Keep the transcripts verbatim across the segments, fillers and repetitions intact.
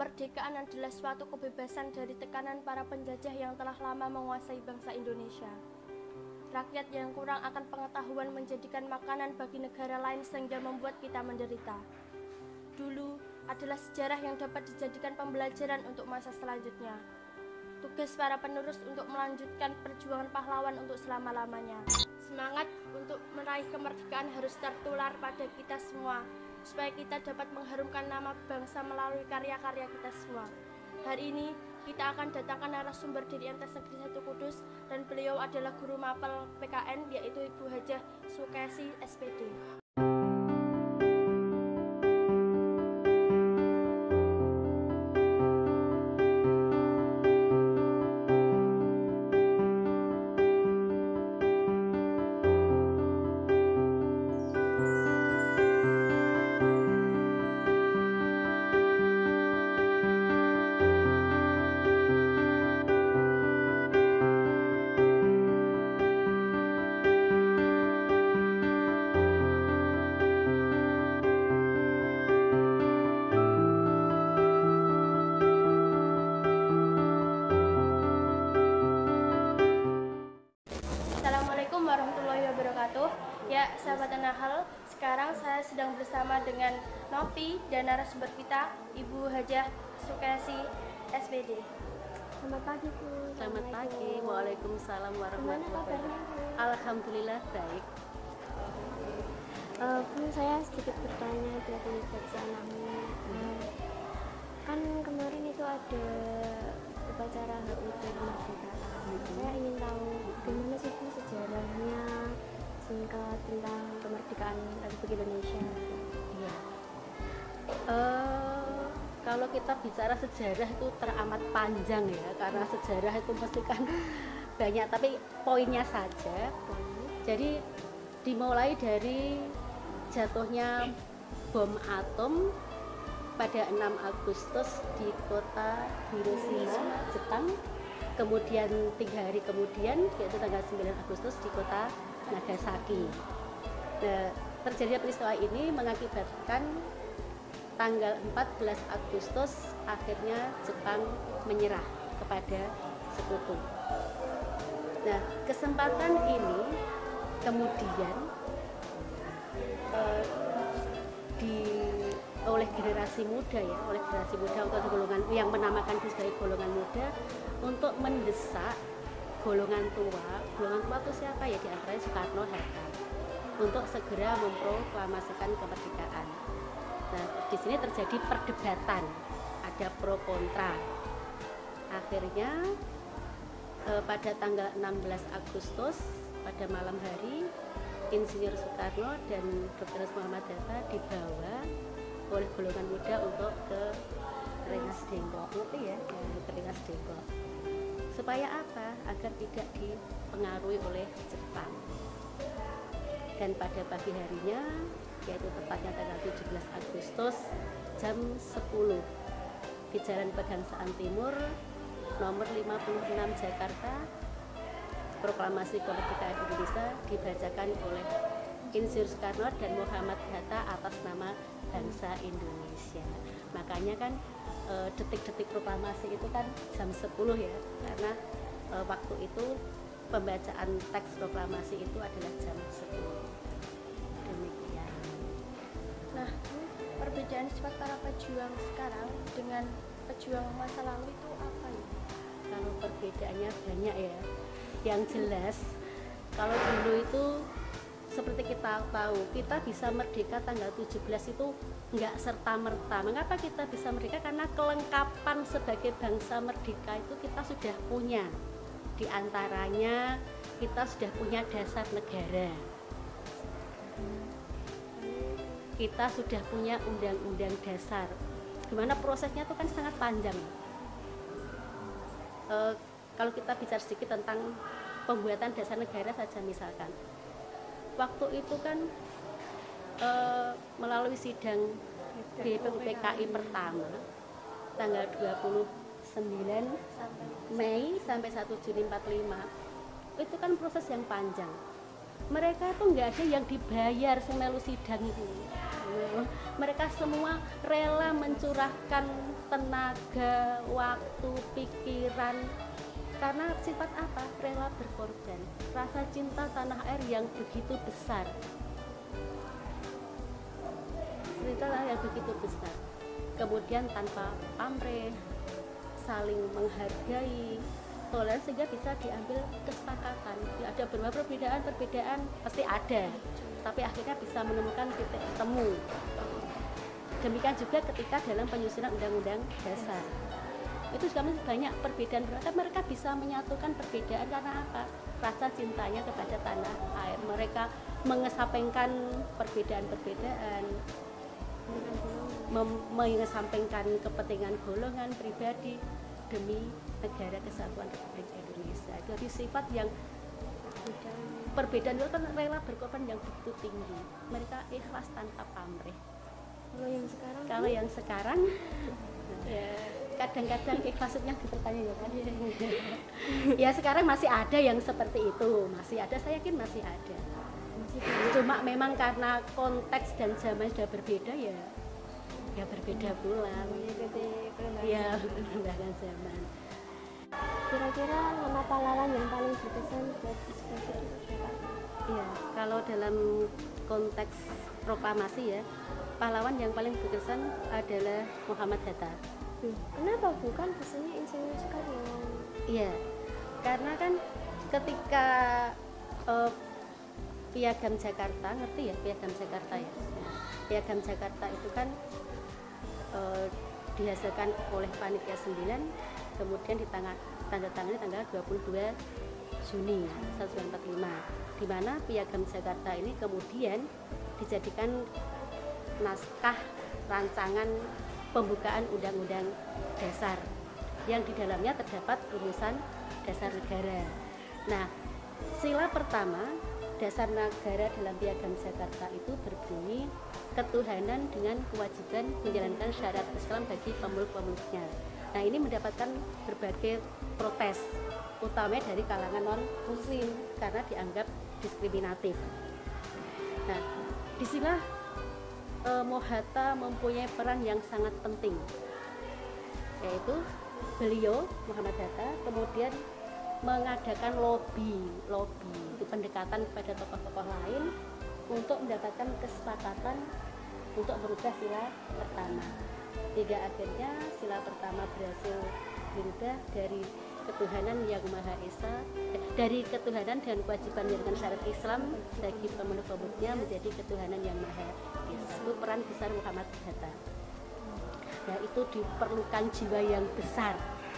Kemerdekaan adalah suatu kebebasan dari tekanan para penjajah yang telah lama menguasai bangsa Indonesia. Rakyat yang kurang akan pengetahuan menjadikan makanan bagi negara lain sehingga membuat kita menderita. Dulu adalah sejarah yang dapat dijadikan pembelajaran untuk masa selanjutnya. Tugas para penerus untuk melanjutkan perjuangan pahlawan untuk selama-lamanya. Semangat untuk meraih kemerdekaan harus tertular pada kita semua, supaya kita dapat mengharumkan nama bangsa melalui karya-karya kita semua. Hari ini kita akan datangkan narasumber dari M T S Negeri satu Kudus, dan beliau adalah guru mapel P K N, yaitu Ibu Hajah Sukesi S P D. Assalamualaikum warahmatullahi wabarakatuh. Ya, sahabat Nahal, sekarang saya sedang bersama dengan Novi dan narasumber kita, Ibu Hajah Sukesi S P D. Selamat pagi, Bu. Selamat pagi. Waalaikumsalam warahmatullahi wabarakatuh. Alhamdulillah baik. Uh, Bu, saya sedikit bertanya dari bagian namanya. Uh, kan kemarin itu ada upacara H U T kemerdekaan. Saya ingin tahu bagaimana sih Bu sejarahnya singkat tentang kemerdekaan Republik Indonesia. Iya. Uh, kalau kita bicara sejarah itu teramat panjang ya, karena sejarah itu pasti kan banyak, tapi poinnya saja. Jadi dimulai dari jatuhnya bom atom pada enam Agustus di kota Hiroshima, Jepang. Kemudian tiga hari kemudian, yaitu tanggal sembilan Agustus di kota Nagasaki. Nah, terjadinya peristiwa ini mengakibatkan tanggal empat belas Agustus akhirnya Jepang menyerah kepada sekutu. Nah, kesempatan ini kemudian eh, di oleh generasi muda ya, oleh generasi muda untuk golongan yang menamakan diri sebagai golongan muda untuk mendesak golongan tua. Golongan tua itu siapa ya? Di antaranya Soekarno Hatta, untuk segera memproklamasikan kemerdekaan. Nah, di sini terjadi perdebatan, ada pro kontra. Akhirnya eh, pada tanggal enam belas Agustus pada malam hari, Insinyur Soekarno dan Doktor Muhammad Hatta dibawa oleh golongan muda untuk ke Rengas Dengklok, ngerti ya, ke Rengas Dengklok. Supaya apa? Agar tidak dipengaruhi oleh Jepang. Dan pada pagi harinya, yaitu tepatnya tanggal tujuh belas Agustus jam sepuluh, di Jalan Pegangsaan Timur nomor lima puluh enam Jakarta, proklamasi kemerdekaan Indonesia dibacakan oleh Insinyur Soekarno dan Muhammad Hatta atas nama bangsa Indonesia. Makanya kan detik-detik proklamasi itu kan jam sepuluh ya, karena e, waktu itu pembacaan teks proklamasi itu adalah jam sepuluh. Demikian. Nah, perbedaan sifat para pejuang sekarang dengan pejuang masa lalu itu apa ya? Kalau perbedaannya banyak ya. Yang jelas, kalau dulu itu seperti kita tahu, kita bisa merdeka tanggal tujuh belas itu enggak serta-merta. Mengapa kita bisa merdeka? Karena kelengkapan sebagai bangsa merdeka itu kita sudah punya. Di antaranya kita sudah punya dasar negara. Kita sudah punya undang-undang dasar. Gimana prosesnya itu kan sangat panjang. E, kalau kita bicara sedikit tentang pembuatan dasar negara saja misalkan. Waktu itu kan e, melalui sidang D P U P K I pertama tanggal dua puluh sembilan Mei sampai satu Juni empat puluh lima, itu kan proses yang panjang. mereka itu nggak ada yang dibayar sing melu sidang itu. Mereka semua rela mencurahkan tenaga, waktu, pikiran, karena sifat apa? Rela berkorban, rasa cinta tanah air yang begitu besar, cinta yang begitu besar. Kemudian tanpa pamrih, saling menghargai, toleran, sehingga bisa diambil kesepakatan. Ada beberapa perbedaan-perbedaan pasti ada, tapi akhirnya bisa menemukan titik temu. Demikian juga ketika dalam penyusunan undang-undang dasar, itu juga banyak perbedaan, mereka bisa menyatukan perbedaan karena apa? Rasa cintanya kepada tanah air. Mereka mengesampingkan perbedaan-perbedaan, mem- mengesampingkan kepentingan golongan pribadi demi negara kesatuan Republik Indonesia. Jadi sifat yang perbedaan itu kan rela berkorban yang begitu tinggi. Mereka ikhlas tanpa pamrih. Kalau yang sekarang Kalau yang sekarang ya kadang-kadang ikhlasnya dipertanya ya kan. Ya sekarang masih ada yang seperti itu, masih ada, saya yakin masih ada. Cuma memang karena konteks dan zaman sudah berbeda ya, ya berbeda pula. mengikuti perkembangan. Ya perkembangan zaman. Kira-kira nama pahlawan yang paling berkesan buat Isbasir itu siapa? Iya, kalau dalam konteks proklamasi ya, pahlawan yang paling berkesan adalah Muhammad Hatta. Hmm. Kenapa bukan biasanya Insinyur Soekarno? Iya, karena kan ketika uh, Piagam Jakarta, ngerti ya Piagam Jakarta ya? Piagam Jakarta itu kan uh, dihasilkan oleh Panitia sembilan, kemudian ditandatangani tanggal dua puluh dua Juni seribu sembilan ratus empat puluh lima, di mana Piagam Jakarta ini kemudian dijadikan naskah rancangan pembukaan Undang-Undang Dasar yang di dalamnya terdapat rumusan dasar negara. Nah, sila pertama dasar negara dalam Piagam Jakarta itu berbunyi ketuhanan dengan kewajiban menjalankan syariat Islam bagi pemeluk-pemeluknya. Nah, ini mendapatkan berbagai protes, utamanya dari kalangan non-muslim karena dianggap diskriminatif. Nah, disinilah e, Mohatta mempunyai peran yang sangat penting, yaitu beliau Muhammad Hatta kemudian mengadakan lobby, lobby itu pendekatan kepada tokoh-tokoh lain untuk mendapatkan kesepakatan untuk merubah sila pertama. Hingga akhirnya sila pertama berhasil dirubah dari ketuhanan yang Maha Esa, dari ketuhanan dan kewajiban menjalankan syariat Islam bagi pemeluk-pemeluknya menjadi ketuhanan yang Maha Esa. Itu peran besar Muhammad Hatta. Nah, itu diperlukan jiwa yang besar.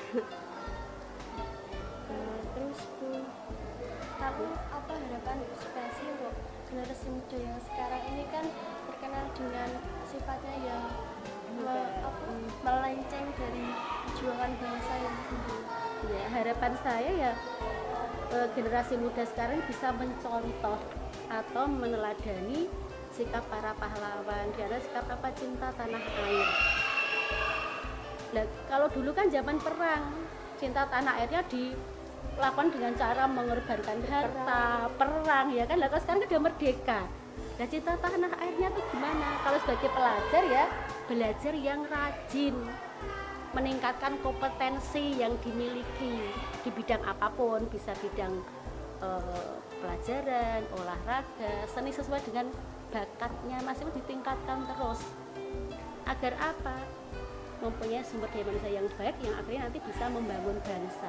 Nah, terus Bu, Lalu apa harapan Spasi untuk generasi muda yang sekarang ini kan terkenal dengan sifatnya yang me- apa, melenceng dari perjuangan bangsa yang dulu. Ya, harapan saya ya e, generasi muda sekarang bisa mencontoh atau meneladani sikap para pahlawan, di antara sikap apa, cinta tanah air. Nah, kalau dulu kan zaman perang, cinta tanah airnya dilakukan dengan cara mengorbankan harta, perang, ya kan. Lah sekarang kan udah merdeka. Nah, cinta tanah airnya tuh gimana? Kalau sebagai pelajar ya, belajar yang rajin, meningkatkan kompetensi yang dimiliki di bidang apapun, bisa bidang eh, pelajaran, olahraga, seni sesuai dengan bakatnya masih ditingkatkan terus. Agar apa? Mempunyai sumber daya manusia yang baik yang akhirnya nanti bisa membangun bangsa.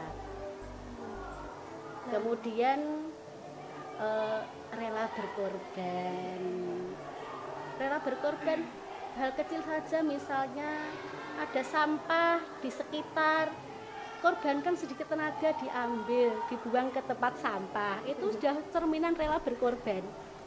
Kemudian eh, rela berkorban. Rela berkorban hal kecil saja, misalnya ada sampah di sekitar, korbankan sedikit tenaga diambil, dibuang ke tempat sampah, itu sudah cerminan rela berkorban.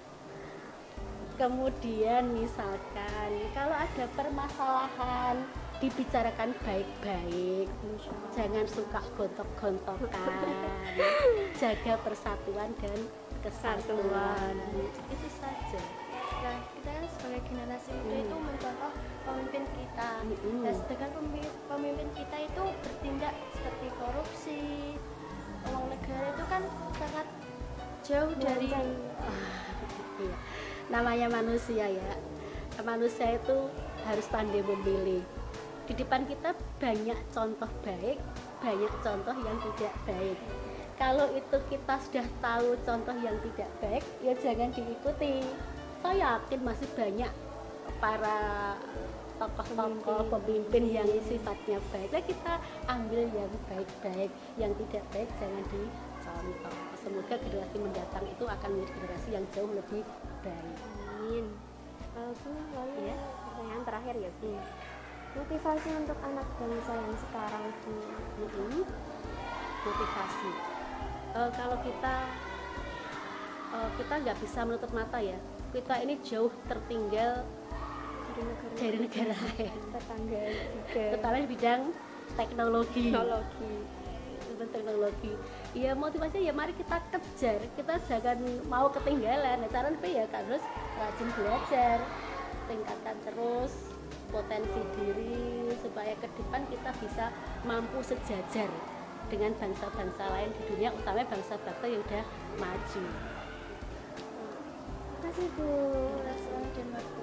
Kemudian misalkan kalau ada permasalahan dibicarakan baik-baik, jangan suka gontok-gontokan, jaga persatuan dan kesatuan, itu saja. Nah, kita kan sebagai generasi muda itu mencontoh pemimpin kita. Mm-mm. Dan sedangkan pemimpin, pemimpin kita itu bertindak seperti korupsi, uang negara itu kan sangat jauh dari Merancang. Iya. Namanya manusia ya. Manusia itu harus pandai memilih. Di depan kita banyak contoh baik, banyak contoh yang tidak baik. Kalau itu kita sudah tahu contoh yang tidak baik, ya jangan diikuti. Saya yakin masih banyak para tokoh-tokoh pemimpin yang sifatnya baik. Nah, kita ambil yang baik-baik, yang tidak baik jangan dicontoh. Semoga generasi mendatang itu akan menjadi generasi yang jauh lebih baik. Amin. Uh, Bu, lalu Iya. pertanyaan terakhir ya Bu. Motivasi untuk anak bangsa yang sekarang Bu. Mm-mm. Motivasi. Eh, kalau kita eh, kita nggak bisa menutup mata ya, kita ini jauh tertinggal Dari negara dari negara lain, tetangga juga. terutama di bidang teknologi. Teknologi. Tentang teknologi. Ya motivasinya ya mari kita kejar, kita jangan mau ketinggalan. Nah, caranya apa ya? Harus rajin belajar, tingkatkan terus potensi diri supaya ke depan kita bisa mampu sejajar dengan bangsa-bangsa lain di dunia, utamanya bangsa-bangsa yang udah maju. Terima kasih Bu. atas waktu dan waktunya.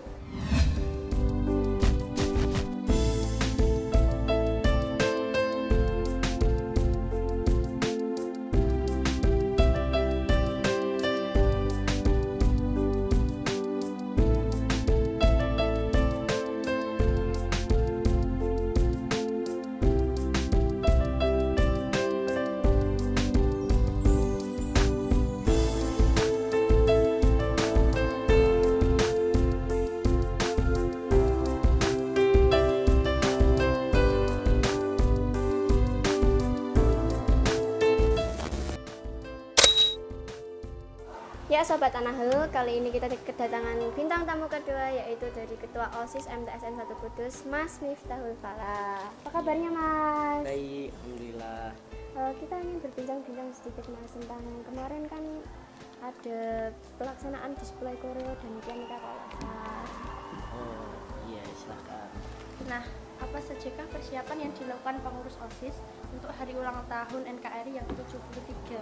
Ya Sobat Anahel, kali ini kita kedatangan bintang tamu kedua yaitu dari Ketua OSIS M T S N satu Kudus, Mas Miftahul Falah. Apa kabarnya Mas? Baik, alhamdulillah. Uh, kita ingin berbincang-bincang sedikit Mas tentang kemarin kan ada pelaksanaan display koreo dan pianika kolosal. Oh iya, silakan. Nah, apa sajakah persiapan yang dilakukan pengurus OSIS untuk hari ulang tahun N K R I yang ke tujuh puluh tiga?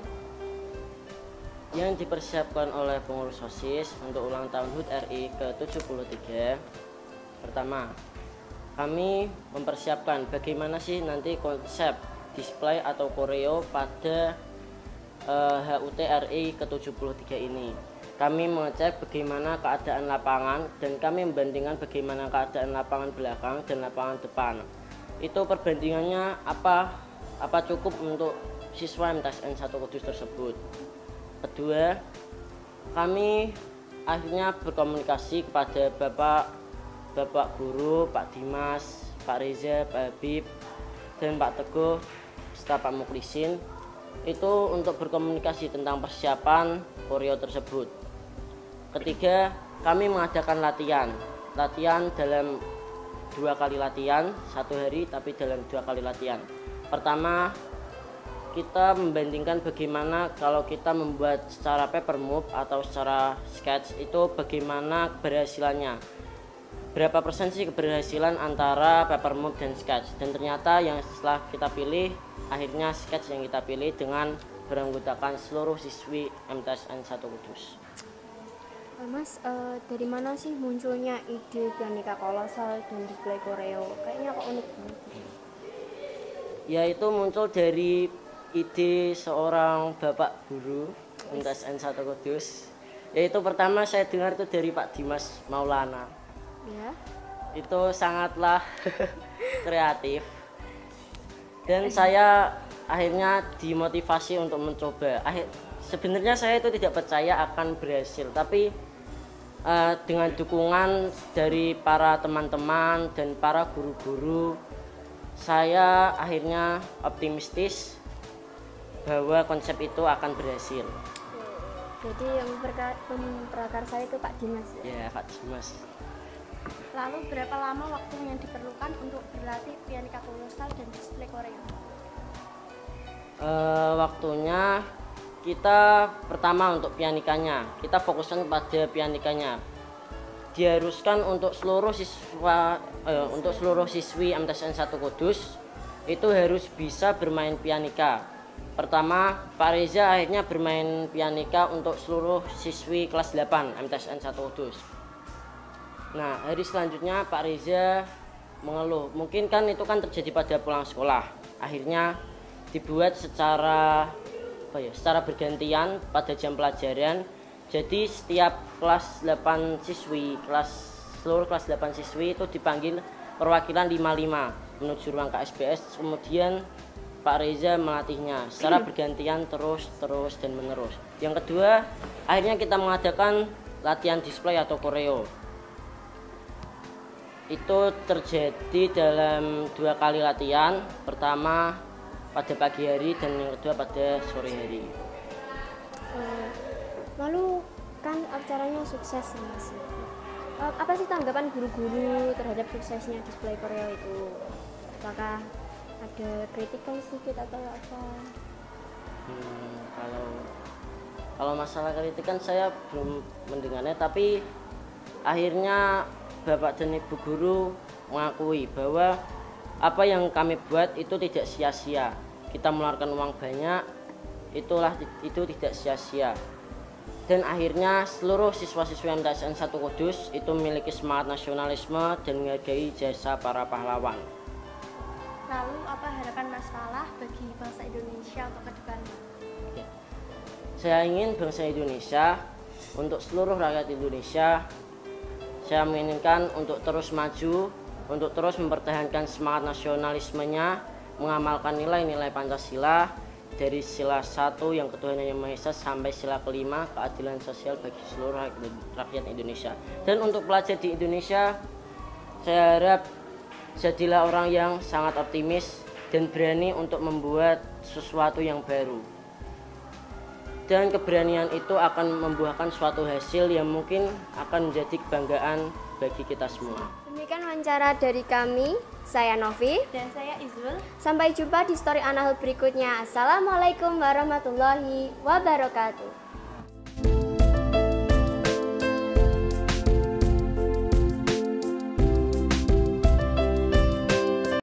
Yang dipersiapkan oleh pengurus OSIS untuk ulang tahun H U T R I ke tujuh puluh tiga. Pertama, kami mempersiapkan bagaimana sih nanti konsep display atau koreo pada uh, H U T R I ke tujuh puluh tiga ini. Kami mengecek bagaimana keadaan lapangan dan kami membandingkan bagaimana keadaan lapangan belakang dan lapangan depan. Itu perbandingannya apa apa cukup untuk siswa M T S N satu Kudus tersebut. Kedua, kami akhirnya berkomunikasi kepada Bapak Bapak Guru, Pak Dimas, Pak Reza, Pak Habib, dan Pak Teguh, serta Pak Muklisin, itu untuk berkomunikasi tentang persiapan koreo tersebut. Ketiga, kami mengadakan latihan, latihan dalam dua kali latihan, satu hari tapi dalam dua kali latihan. Pertama, kita membandingkan bagaimana kalau kita membuat secara paper move atau secara sketch itu bagaimana keberhasilannya, berapa persen sih keberhasilan antara paper move dan sketch. Dan ternyata yang setelah kita pilih, akhirnya sketch yang kita pilih dengan beranggotakan seluruh siswi M T S N satu Kudus. Uh, Mas, uh, dari mana sih munculnya ide pianika kolosal dan display koreo? Kayaknya kok unik banget. Ya, itu muncul dari ide seorang bapak guru M T S N satu Kudus. Yaitu pertama saya dengar itu dari Pak Dimas Maulana. Ya. Itu sangatlah kreatif. Dan saya akhirnya dimotivasi untuk mencoba. Akhir, sebenarnya saya itu tidak percaya akan berhasil, tapi uh, dengan dukungan dari para teman-teman dan para guru-guru, saya akhirnya optimistis bahwa konsep itu akan berhasil. Jadi yang memprakarsa itu Pak Dimas ya? Ya, Pak Dimas. Lalu berapa lama waktu yang diperlukan untuk berlatih pianika kolosal dan display koreo? Uh, waktunya kita pertama untuk pianikanya, kita fokuskan pada pianikanya. Diharuskan untuk seluruh siswa, uh, untuk seluruh siswi M T S N satu Kudus itu harus bisa bermain pianika. Pertama, Pak Reza akhirnya bermain pianika untuk seluruh siswi kelas delapan M T S N satu Kudus. Nah, hari selanjutnya Pak Reza mengeluh, mungkin kan itu kan terjadi pada pulang sekolah. Akhirnya dibuat secara apa ya, secara bergantian pada jam pelajaran. Jadi setiap kelas delapan siswi, kelas seluruh kelas delapan siswi itu dipanggil perwakilan lima puluh lima menuju ruang K S B S, kemudian Pak Reza melatihnya secara bergantian terus terus dan menerus. Yang kedua, akhirnya kita mengadakan latihan display atau koreo. Itu terjadi dalam dua kali latihan, pertama pada pagi hari dan yang kedua pada sore hari. Uh, lalu kan acaranya sukses ya Mas. Uh, apa sih tanggapan guru-guru terhadap suksesnya display koreo itu? Apakah ada kritikan sedikit atau apa? Hmm, kalau kalau masalah kritikan saya belum mendengarnya, tapi akhirnya Bapak dan Ibu guru mengakui bahwa apa yang kami buat itu tidak sia-sia. Kita mengeluarkan uang banyak, itulah itu tidak sia-sia. Dan akhirnya seluruh siswa-siswi M T S N satu Kudus itu memiliki semangat nasionalisme dan menghargai jasa para pahlawan. Lalu apa harapan Mas Falah bagi bangsa Indonesia untuk ke depannya? Ya. Saya ingin bangsa Indonesia, untuk seluruh rakyat Indonesia, saya menginginkan untuk terus maju, untuk terus mempertahankan semangat nasionalismenya, mengamalkan nilai-nilai Pancasila dari sila satu yang ketuhanan yang Maha Esa sampai sila kelima keadilan sosial bagi seluruh rakyat Indonesia. Dan untuk pelajar di Indonesia, saya harap jadilah orang yang sangat optimis dan berani untuk membuat sesuatu yang baru. Dan keberanian itu akan membuahkan suatu hasil yang mungkin akan menjadi kebanggaan bagi kita semua. Demikian wawancara dari kami, saya Novi Dan saya Izul. Sampai jumpa di story Anahul berikutnya. Assalamualaikum warahmatullahi wabarakatuh.